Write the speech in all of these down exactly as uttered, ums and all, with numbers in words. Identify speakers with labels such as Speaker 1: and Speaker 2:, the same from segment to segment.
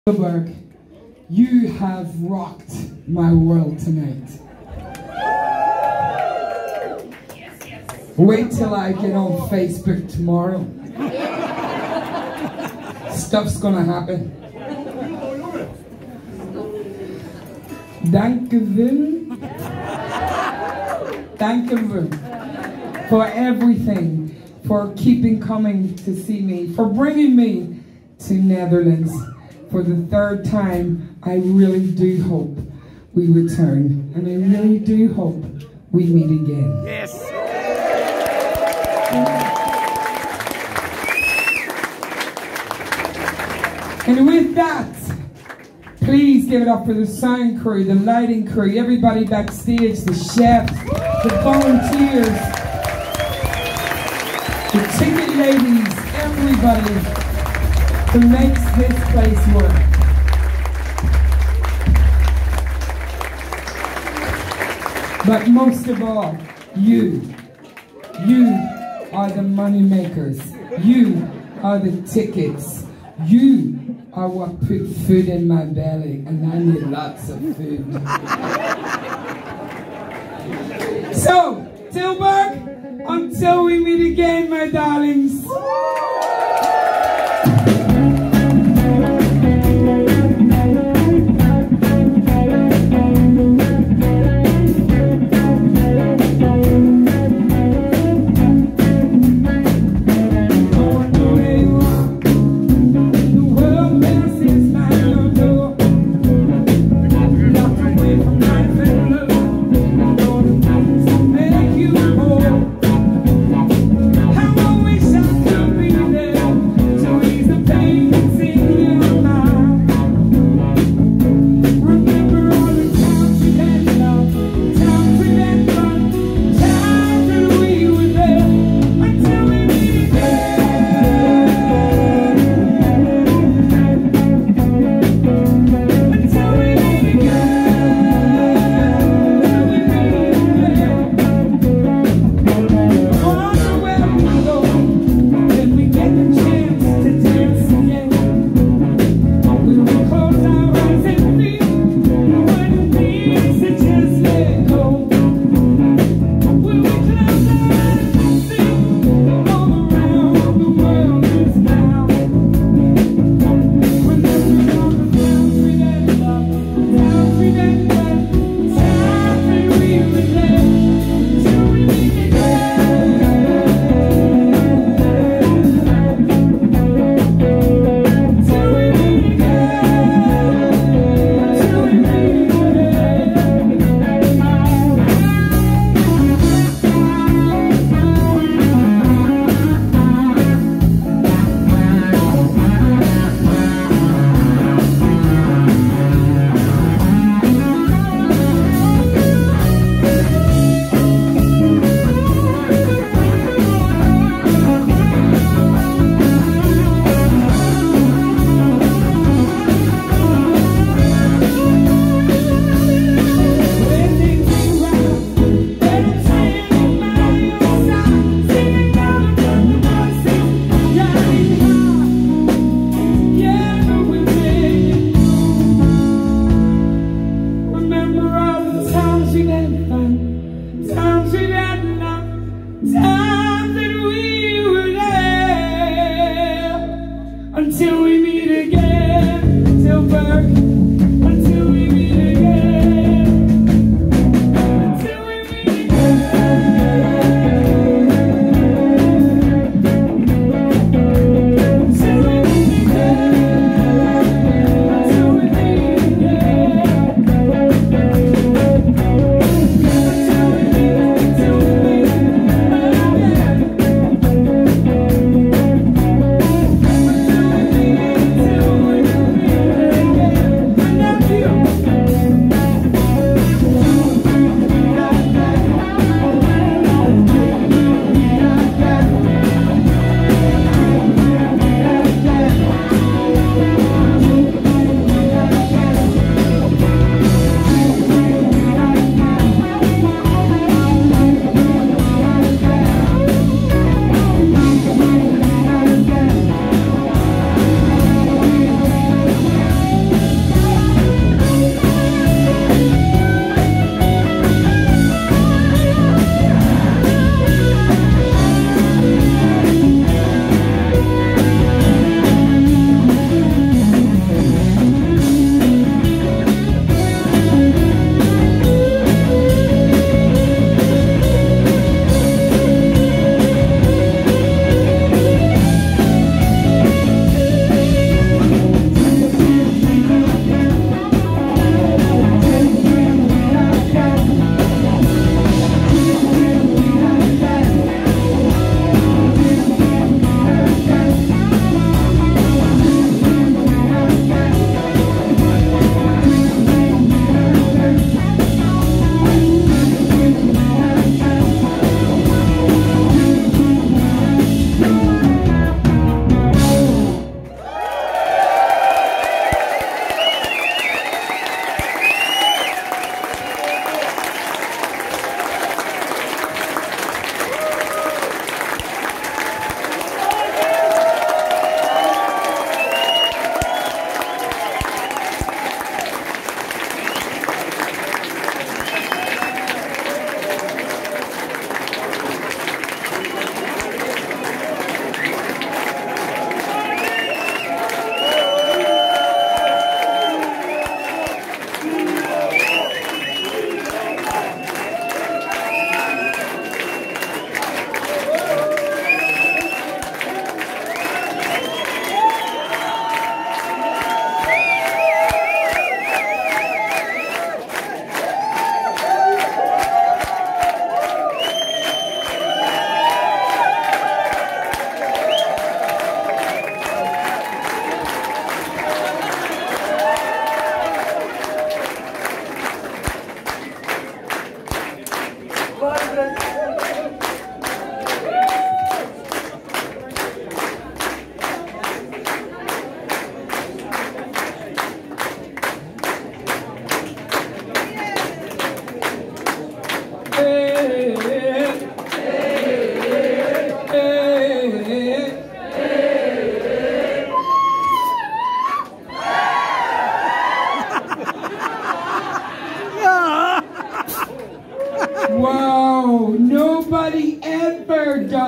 Speaker 1: Tilburg, you have rocked my world tonight. Wait till I get on Facebook tomorrow. Stuff's gonna happen. Dankjewel. Dankjewel for everything, for keeping coming to see me, for bringing me to Netherlands. For the third time, I really do hope we return. And I really do hope we meet again.
Speaker 2: Yes.
Speaker 1: And with that, please give it up for the sound crew, the lighting crew, everybody backstage, the chefs, the volunteers, the ticket ladies, everybody who makes this place work. But most of all, you. You are the money makers. You are the tickets. You are what put food in my belly, and I need lots of food. So, Tilburg, until we meet again, my darlings. How I wish I could be there.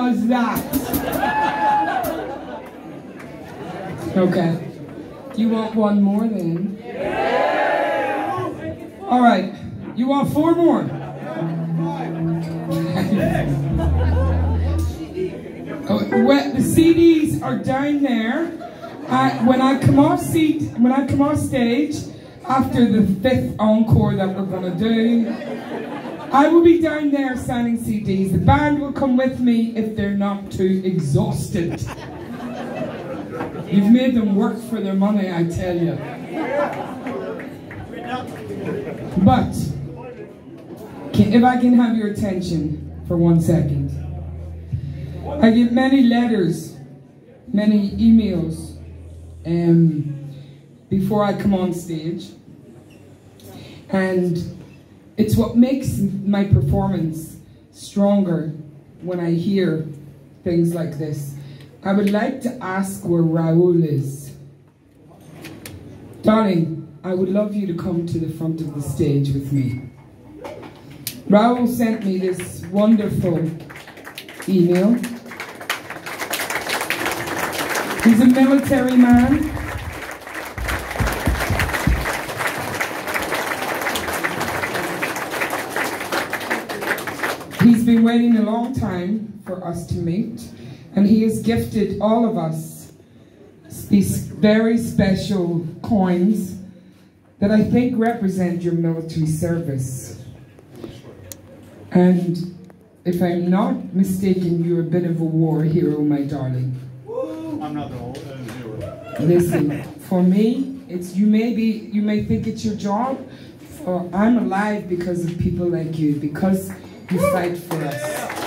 Speaker 1: does that? Okay. You want one more then? All right. You want four more? Oh, well, the C Ds are down there. I, when I come off seat, when I come off stage, after the fifth encore that we're gonna do, I will be down there signing C Ds. The band will come with me if they're not too exhausted. You've made them work for their money, I tell you. But, can, if I can have your attention for one second. I get many letters, many emails um, before I come on stage. And it's what makes my performance stronger when I hear things like this. I would like to ask where Raoul is. Darling, I would love you to come to the front of the stage with me. Raoul sent me this wonderful email. He's a military man. He's been waiting a long time for us to meet, and he has gifted all of us these very special coins that I think represent your military service. And if I'm not mistaken, you're a bit of a war hero, my darling.
Speaker 2: I'm not a uh, hero.
Speaker 1: Listen, for me, it's you may be you may think it's your job, or I'm alive because of people like you, because you fight for us.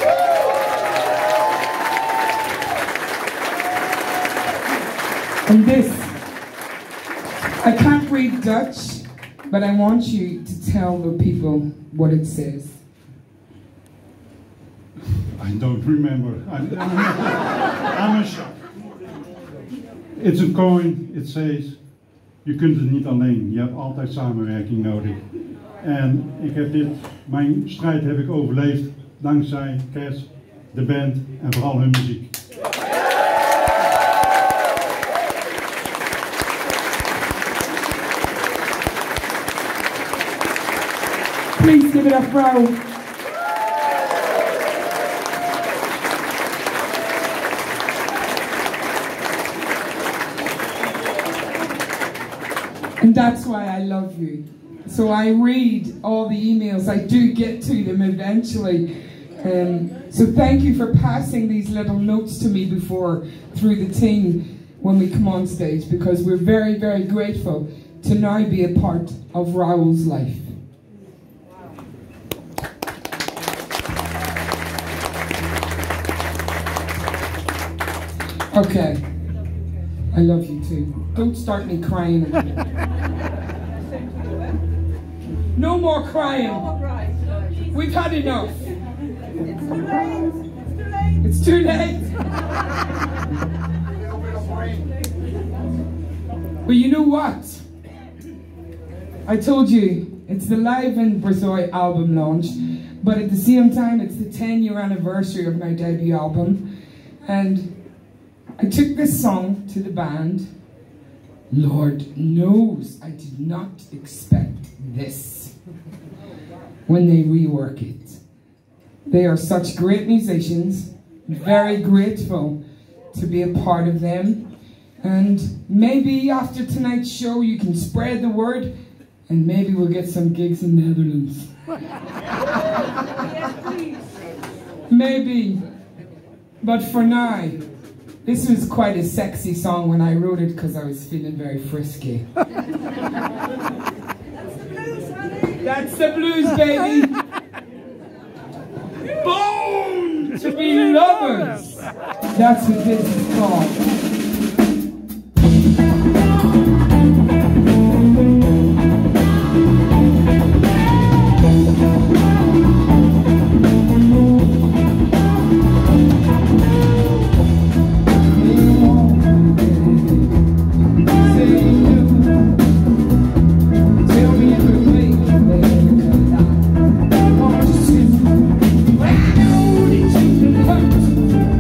Speaker 1: And this, I can't read Dutch, but I want you to tell the people what it says.
Speaker 2: I don't remember. I'm, I'm, I'm a shock. It's a coin. It says, je kunt het niet alleen. Je hebt altijd samenwerking nodig. En ik heb dit, mijn strijd heb ik overleefd dankzij Kaz, de band en vooral hun muziek.
Speaker 1: Please give it up, Raoul. And that's why I love you. So I read all the emails. I do get to them eventually. Um, so thank you for passing these little notes to me before through the team when we come on stage, because we're very, very grateful to now be a part of Raoul's life. Okay. I love you too. Don't start me crying. No more crying. We've had enough. It's too late. It's too late. But you know what? I told you, it's the Live in Brazoy album launch, but at the same time, it's the ten year anniversary of my debut album. And I took this song to the band. Lord knows I did not expect this when they rework it. They are such great musicians, very grateful to be a part of them. And maybe after tonight's show you can spread the word, and maybe we'll get some gigs in the Netherlands. Maybe. But for now, this was quite a sexy song when I wrote it because I was feeling very frisky. That's the blues, baby. Born to be lovers. That's what this is called. Hurt.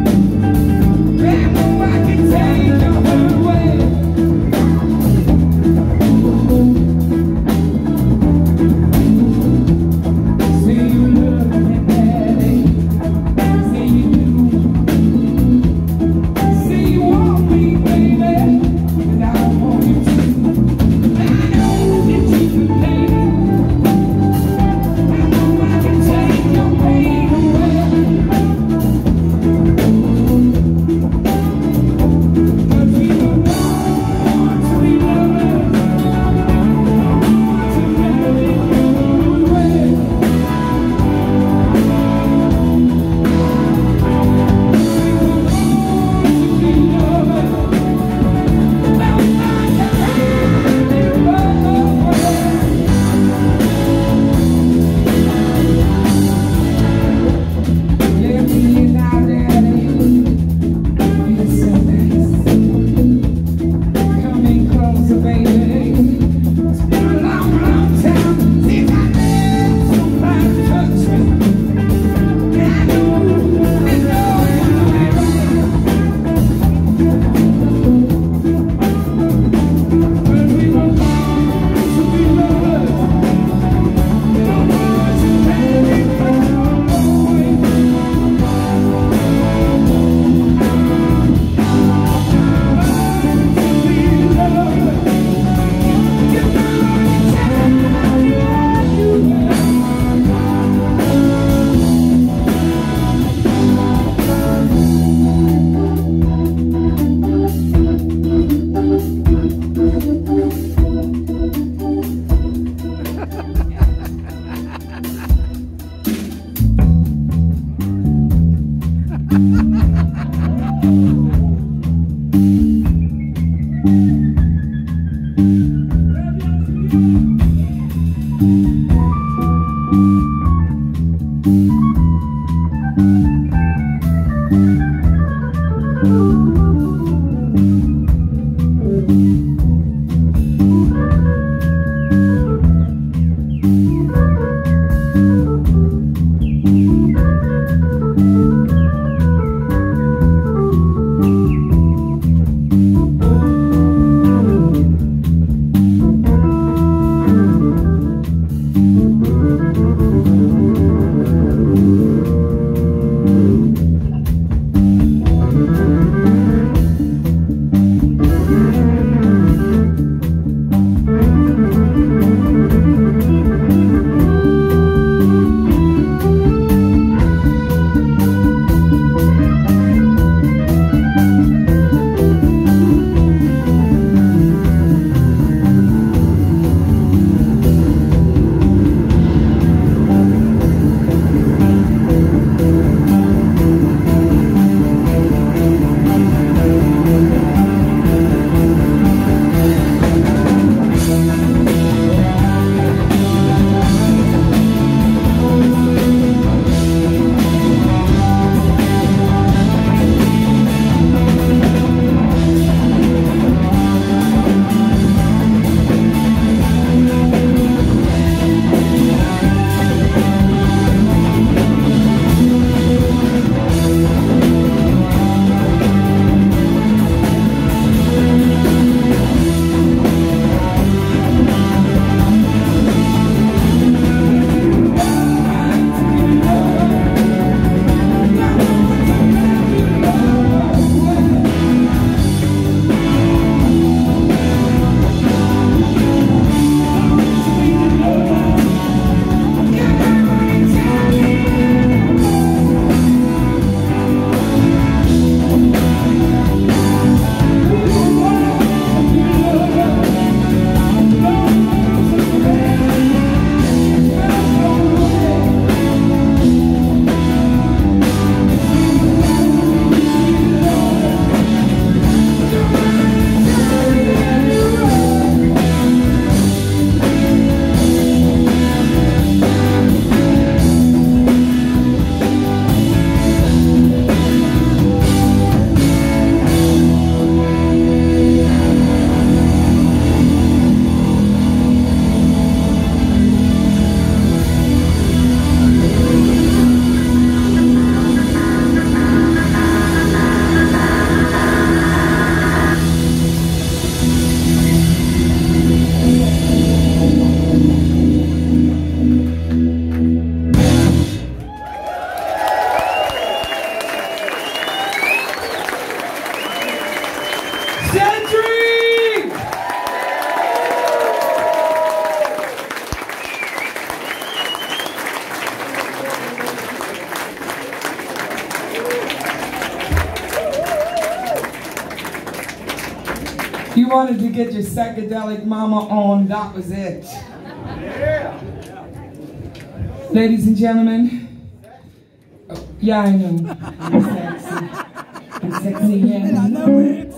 Speaker 1: wanted to get your psychedelic mama on, that was it.
Speaker 3: Yeah.
Speaker 1: Ladies and gentlemen, oh, yeah, I know, I'm sexy. I'm sexy, yeah. I know it.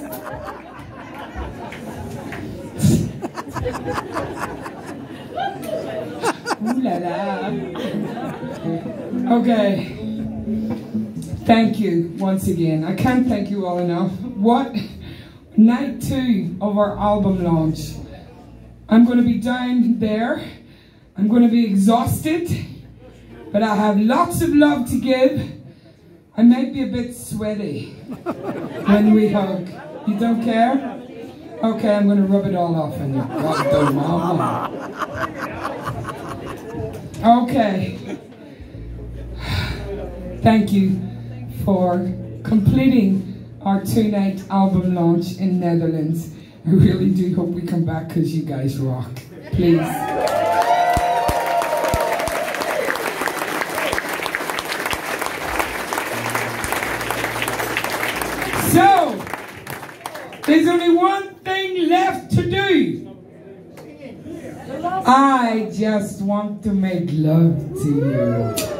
Speaker 1: Ooh la la. Okay. Thank you once again. I can't thank you all enough. What? Night two of our album launch. I'm going to be down there. I'm going to be exhausted. But I have lots of love to give. I might be a bit sweaty when we hug. You don't care? Okay, I'm going to rub it all off on you. Okay. Thank you for completing our two-night album launch in Netherlands. I really do hope we come back because you guys rock. Please. So, there's only one thing left to do. I just want to make love to you.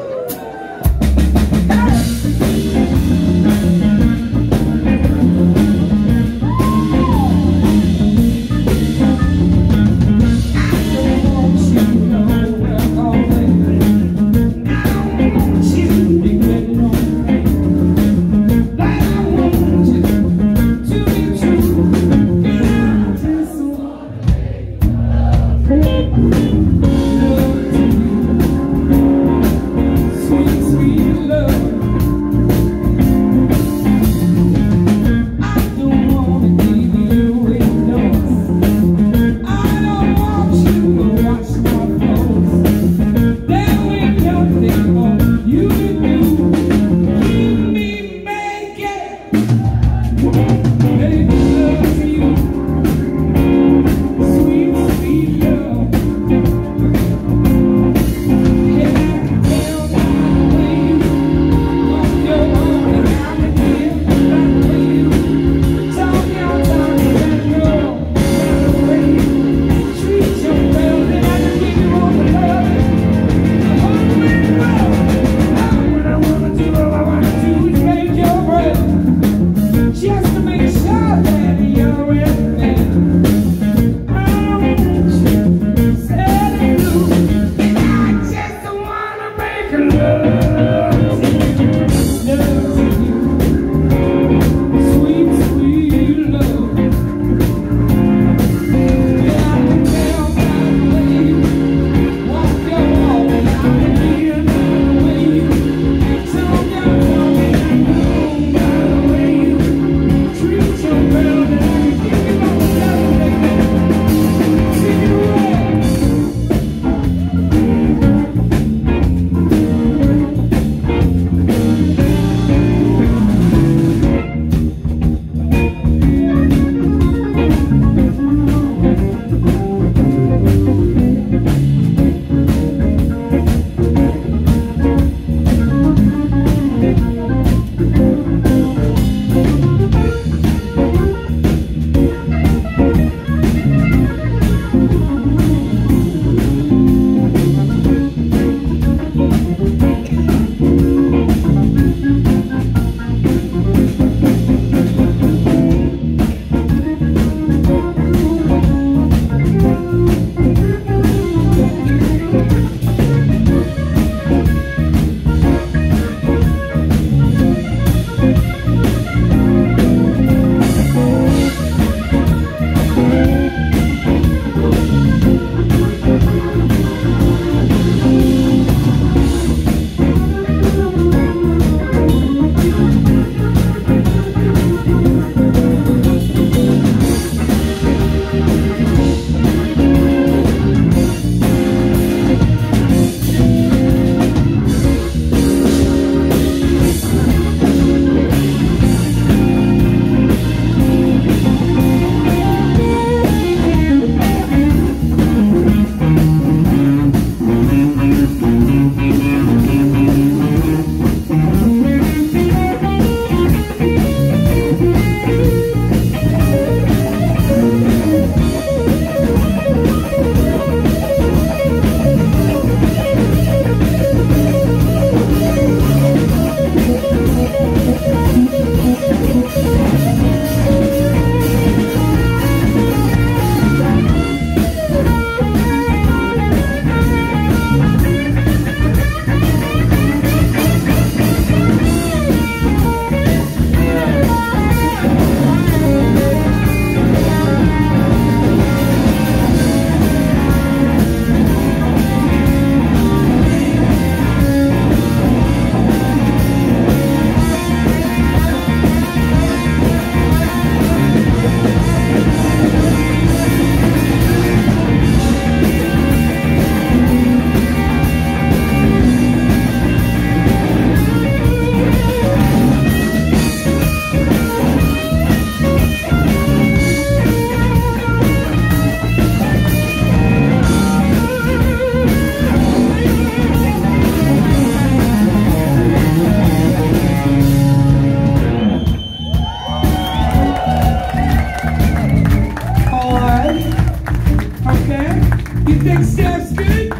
Speaker 1: You think Steph's good?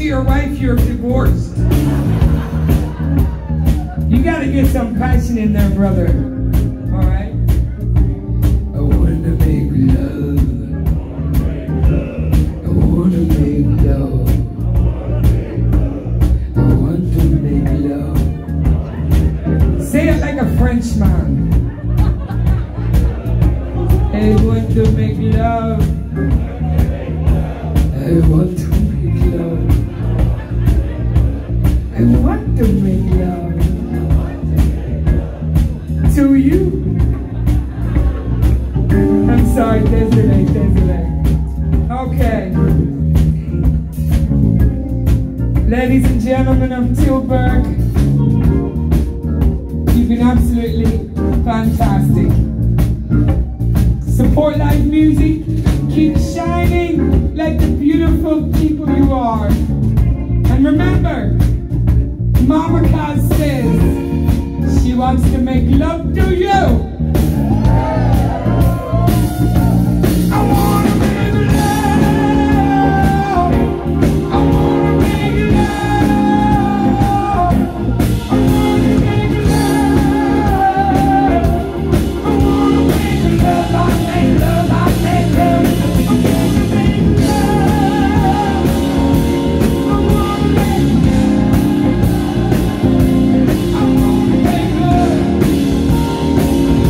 Speaker 1: your wife you're divorced. You gotta get some passion in there, brother. Alright? I wanna make love. I wanna make love. I want to make love. Say it like a Frenchman. I want to make love. I want to make love. I want to make love to you. I'm sorry, Desiree, Desiree. Okay. Ladies and gentlemen of Tilburg, you've been absolutely fantastic. Support live music. Keep shining like the beautiful people you are. And remember, Mama Kaz says she wants to make love to you. I wanna make love. I wanna make love. I wanna make love. I wanna make love. I make love. I make love. I wanna make love.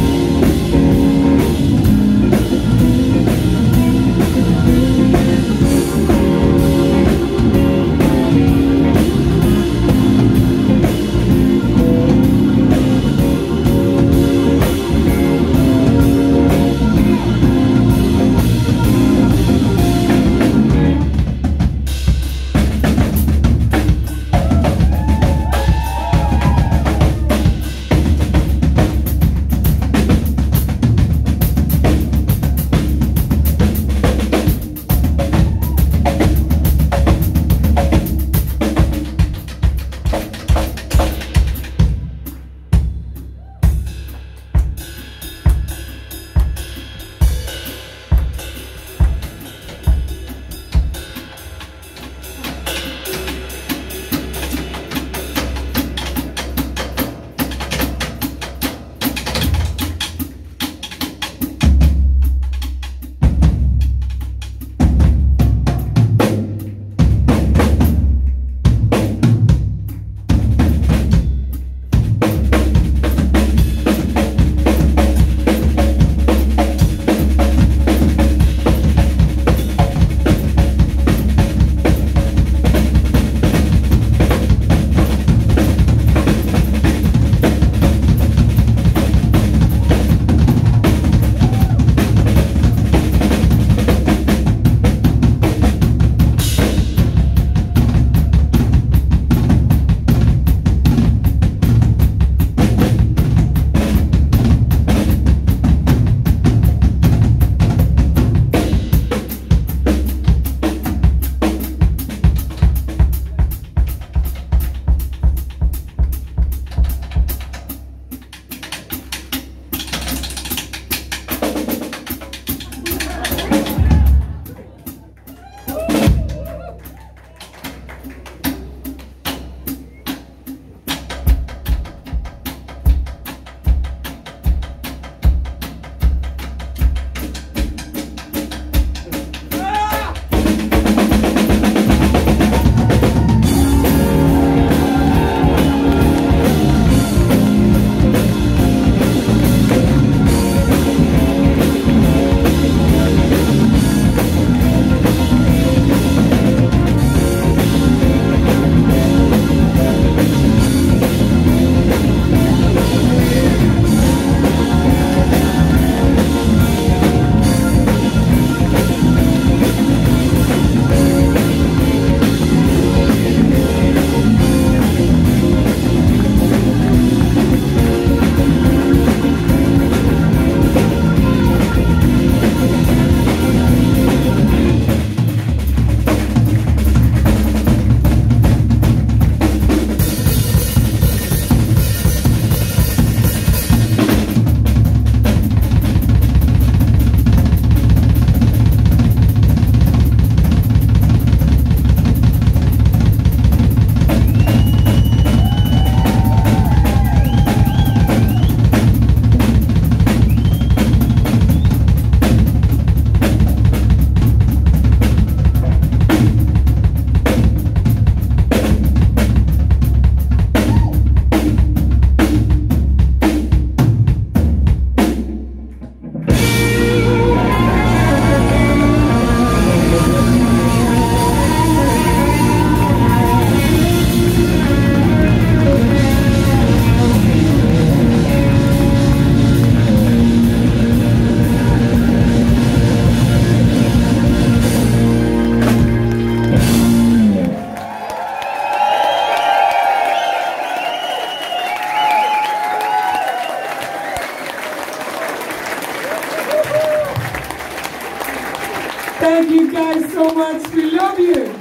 Speaker 1: Thank you guys so much. We love you.